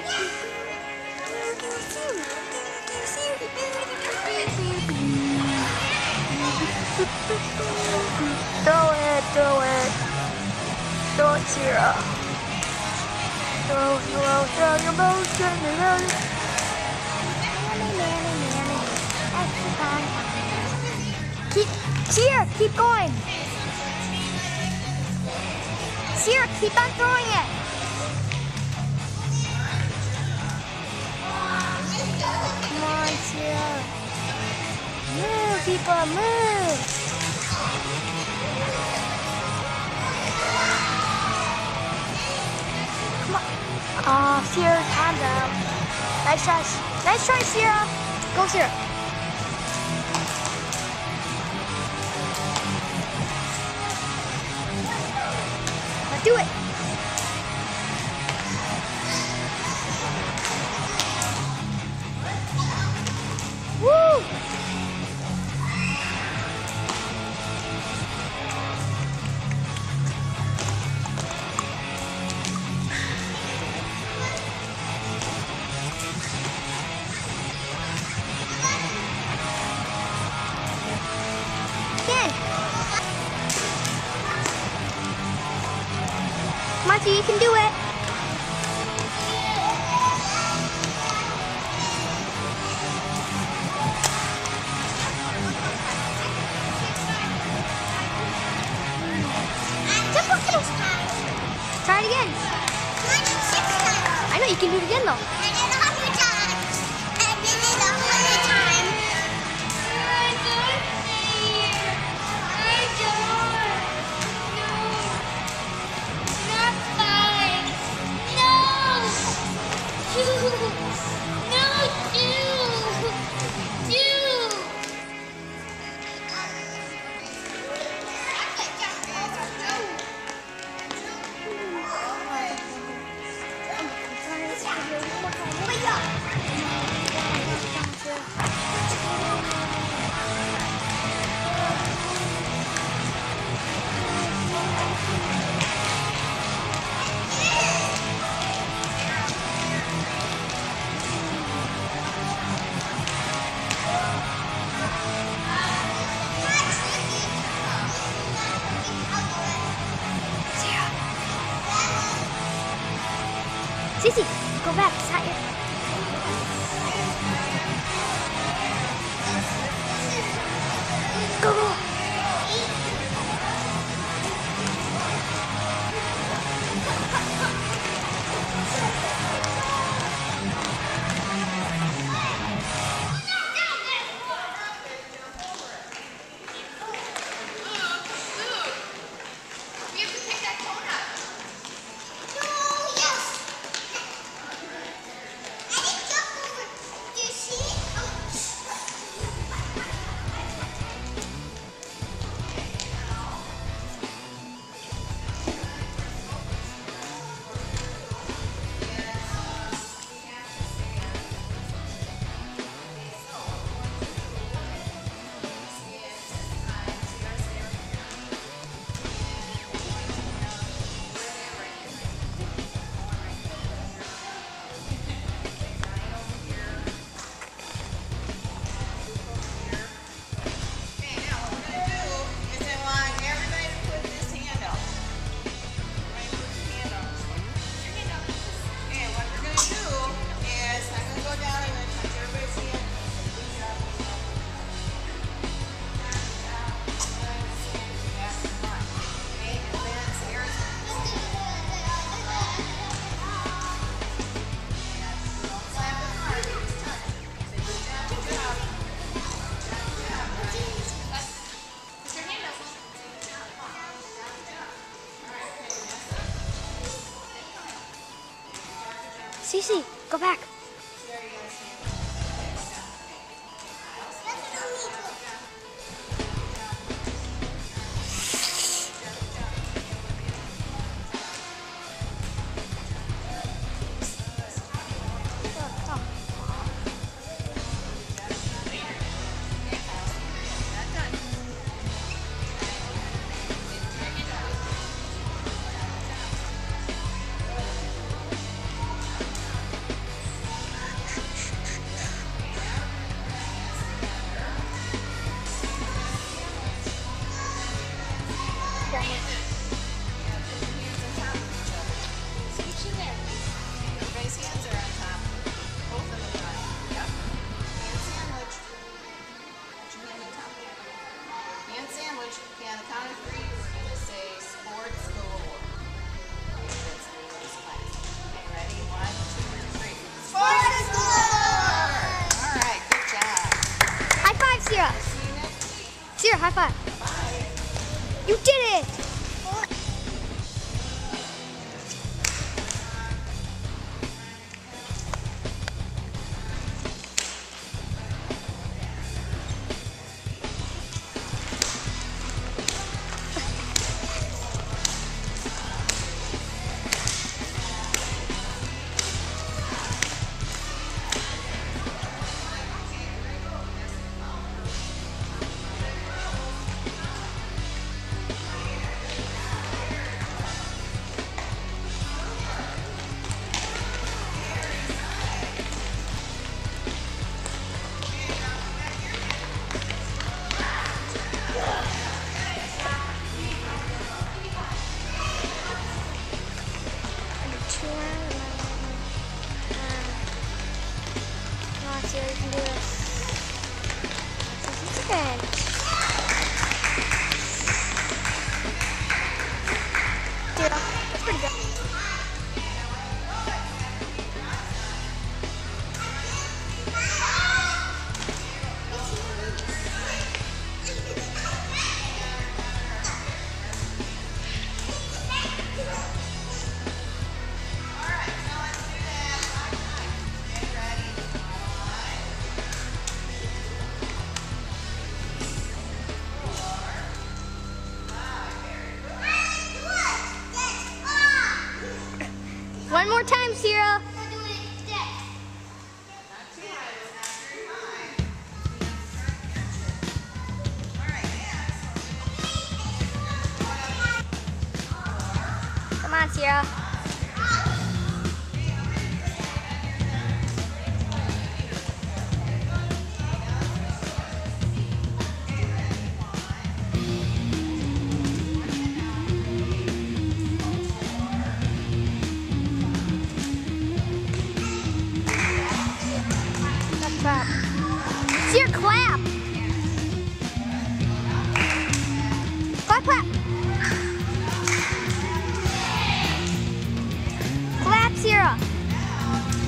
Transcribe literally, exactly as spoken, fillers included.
Throw it, throw it. Throw it, Sierra. Throw, throw, throw your motion. Keep, Sierra, keep going. Sierra, keep on throwing it. Come on, Sierra. Move, people, move. Come on. Oh, Sierra, time's out. Nice try. Nice try, Sierra. Go, Sierra. Now do it. Woo! Again. Come on, you can do it. Try it again. I know, you can do it again though. I did it a hundred times. I did it a hundred times. I don't see it. I don't. No. Not five. No. Two. No, two. Two. Sissy, go back. It's not your... Go, go. Cece, go back. Sierra, high five. You did it! Sierra, you can do this. This is good. Sierra, that's pretty good. One more time, Sierra. Come on, Sierra. Clap. Sierra, clap. Clap, clap. Clap, Sierra.